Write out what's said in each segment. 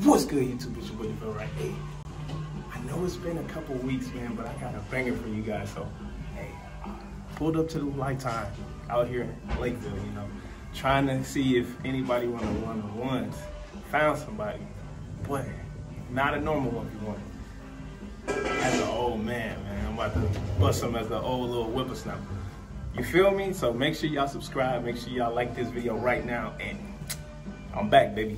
What's good, YouTube? It's your boy, Phil, right? Hey, I know it's been a couple weeks, man, but I got a banger for you guys. So, hey, pulled up to the Lifetime out here in Lakeville, you know, trying to see if anybody want to one-on-ones. Found somebody, but not a normal one-on-one. As an old man, I'm about to bust him as the old little whippersnapper. You feel me? So make sure y'all subscribe, make sure y'all like this video right now, and I'm back, baby.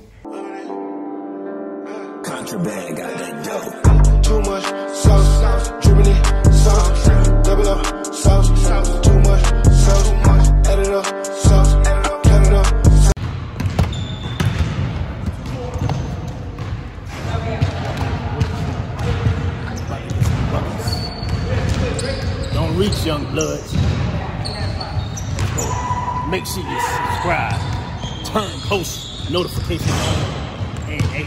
Contraband got that dope. Too much sauce, dripping it, sauce, double up, sauce, too much sauce, add it up, sauce, cut it up. Don't reach, young bloods. Make sure you subscribe, turn post notifications on, and hey,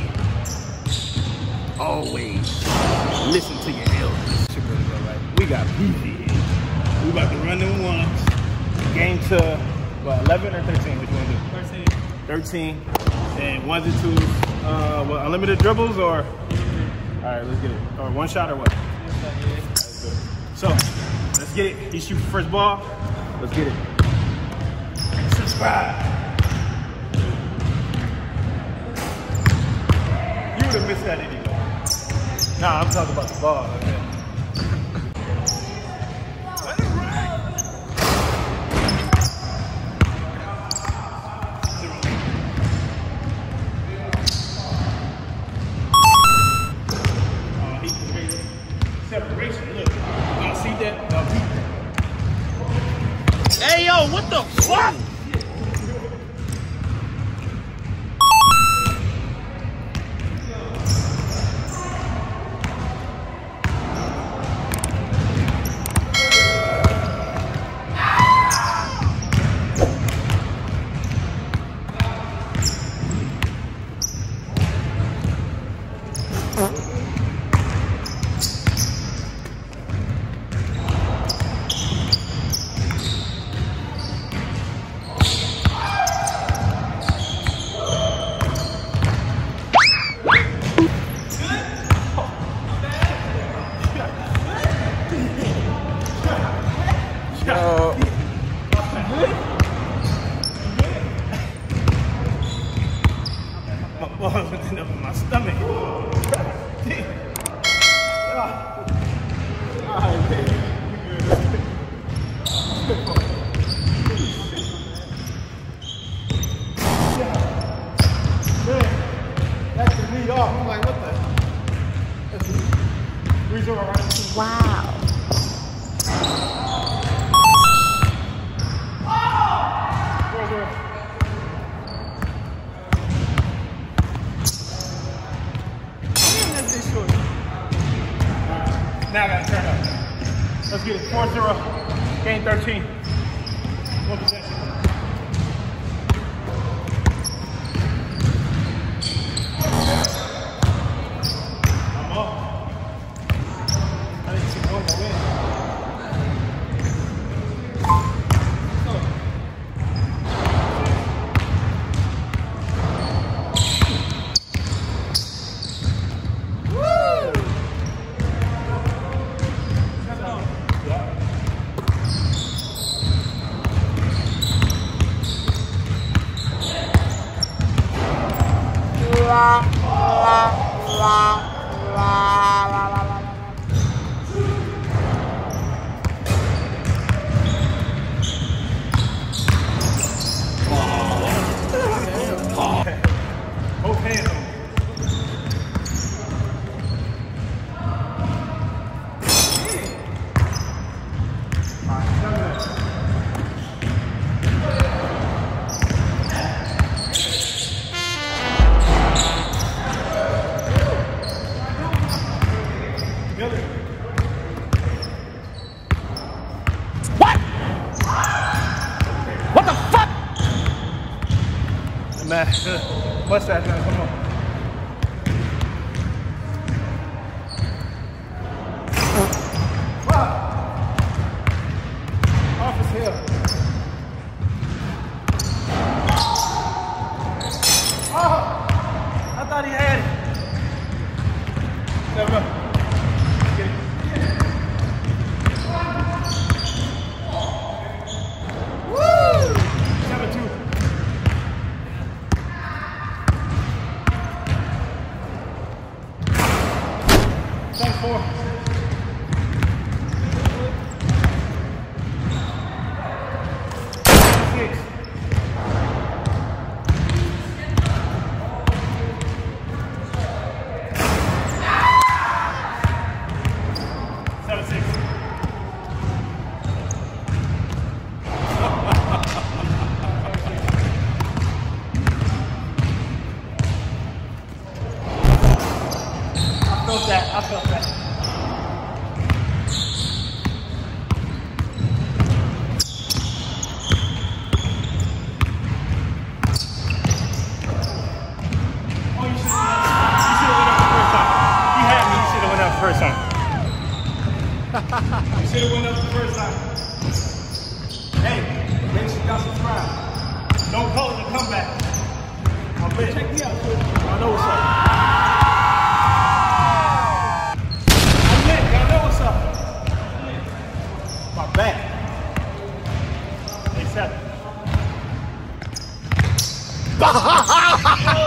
always listen to your elders. We got PV here. We about to run them ones. Game to what, 11 or 13? Which one do? 13. And ones and twos. What, unlimited dribbles or? All right, let's get it. Or one shot or what? So let's get it. He shoots first ball. Let's get it. Subscribe. You would have missed that anyway. Nah, I'm talking about the ball. Okay. Let it ride. Oh, he created separation. Look, y'all see that? Y'all see that? Hey, yo, what the fuck? My balls went up in my stomach. Alright, man. Man, that threw me off. I'm like, what the? Wow. Now I gotta turn up. Let's get it. 4-0. Game 13. One possession. I'm up. I need to keep going to win. Both hands on it. What? What the fuck? Man, mustache, man, come on. Off his heel. Oh, I thought he had it. Step up. Get it. 7-2. 7-4. 6. 7-6. I felt that. Oh, you should have went up the first time. You had me. You should have went up the first time. You should have went up the first time. Hey, make sure y'all subscribe. Don't call it a comeback. I'll bet. Check me out. I know what's up. My back. 8-7.